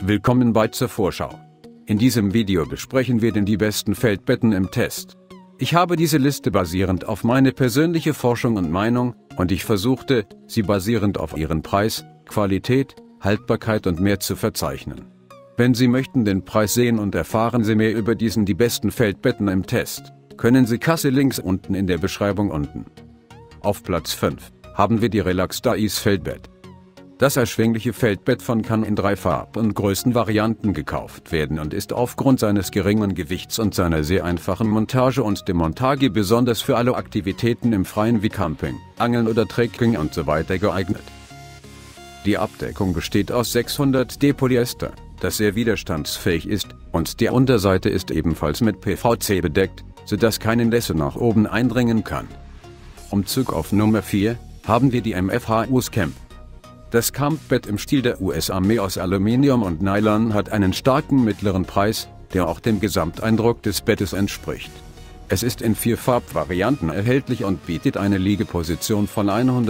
Willkommen bei zur Vorschau. In diesem Video besprechen wir die besten Feldbetten im Test. Ich habe diese Liste basierend auf meine persönliche Forschung und Meinung, und ich versuchte, sie basierend auf ihren Preis, Qualität, Haltbarkeit und mehr zu verzeichnen. Wenn Sie möchten den Preis sehen und erfahren Sie mehr über die besten Feldbetten im Test, können Sie Kasse-Links unten in der Beschreibung unten. Auf Platz 5 haben wir die Relax Dais Feldbett. Das erschwingliche Feldbett von kann in 3 Farb- und Größenvarianten gekauft werden und ist aufgrund seines geringen Gewichts und seiner sehr einfachen Montage und Demontage besonders für alle Aktivitäten im Freien wie Camping, Angeln oder Trekking usw. geeignet. Die Abdeckung besteht aus 600D Polyester, das sehr widerstandsfähig ist, und die Unterseite ist ebenfalls mit PVC bedeckt, sodass keine Nässe nach oben eindringen kann. Umzug auf Nummer 4 haben wir die MFHUS Camp. Das Campbett im Stil der US-Armee aus Aluminium und Nylon hat einen starken mittleren Preis, der auch dem Gesamteindruck des Bettes entspricht. Es ist in 4 Farbvarianten erhältlich und bietet eine Liegeposition von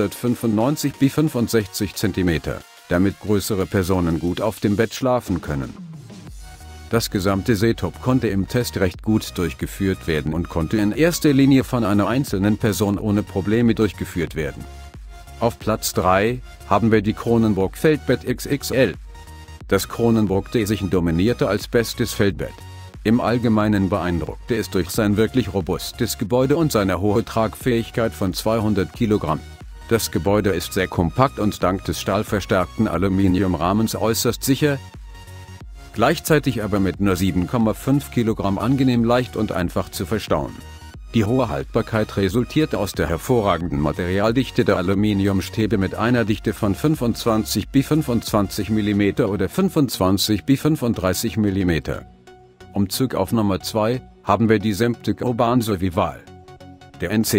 195 bis 65 cm, damit größere Personen gut auf dem Bett schlafen können. Das gesamte Setup konnte im Test recht gut durchgeführt werden und konnte in erster Linie von einer einzelnen Person ohne Probleme durchgeführt werden. Auf Platz 3 haben wir die Kronenburg Feldbett XXL. Das Kronenburg D-Sichen dominierte als bestes Feldbett. Im Allgemeinen beeindruckte es durch sein wirklich robustes Gebäude und seine hohe Tragfähigkeit von 200 Kilogramm. Das Gebäude ist sehr kompakt und dank des stahlverstärkten Aluminiumrahmens äußerst sicher, gleichzeitig aber mit nur 7,5 Kilogramm angenehm leicht und einfach zu verstauen. Die hohe Haltbarkeit resultiert aus der hervorragenden Materialdichte der Aluminiumstäbe mit einer Dichte von 25 bis 25 mm oder 25 bis 35 mm. Umzug auf Nummer 2 haben wir die Semtec Urban Survival. Der NC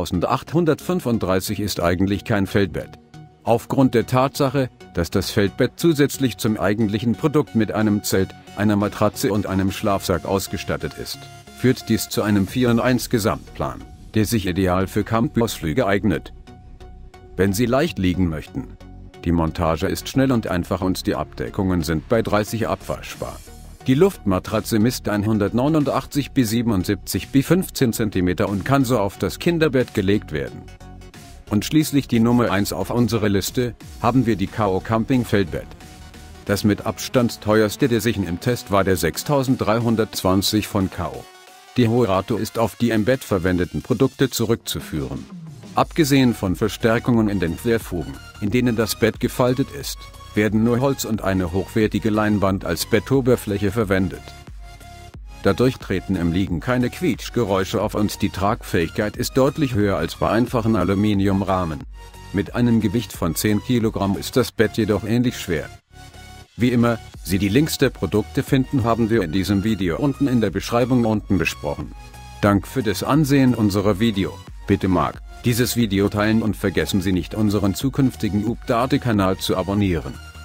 8835 ist eigentlich kein Feldbett. Aufgrund der Tatsache, dass das Feldbett zusätzlich zum eigentlichen Produkt mit einem Zelt, einer Matratze und einem Schlafsack ausgestattet ist, führt dies zu einem 4-in-1 Gesamtplan, der sich ideal für Campingausflüge eignet. Wenn Sie leicht liegen möchten. Die Montage ist schnell und einfach und die Abdeckungen sind bei 30 abwaschbar. Die Luftmatratze misst 189 bis 77 bis 15 cm und kann so auf das Kinderbett gelegt werden. Und schließlich die Nummer 1 auf unserer Liste, haben wir die K.O. Camping Feldbett. Das mit Abstand teuerste der Sichen im Test war der 6320 von K.O. Die hohe Rate ist auf die im Bett verwendeten Produkte zurückzuführen. Abgesehen von Verstärkungen in den Querfugen, in denen das Bett gefaltet ist, werden nur Holz und eine hochwertige Leinwand als Bettoberfläche verwendet. Dadurch treten im Liegen keine Quietschgeräusche auf und die Tragfähigkeit ist deutlich höher als bei einfachen Aluminiumrahmen. Mit einem Gewicht von 10 Kilogramm ist das Bett jedoch ähnlich schwer. Wie immer, Sie die Links der Produkte finden, haben wir in diesem Video unten in der Beschreibung unten besprochen. Dank für das Ansehen unserer Video. Bitte mag dieses Video teilen und vergessen Sie nicht unseren zukünftigen Update-Kanal zu abonnieren.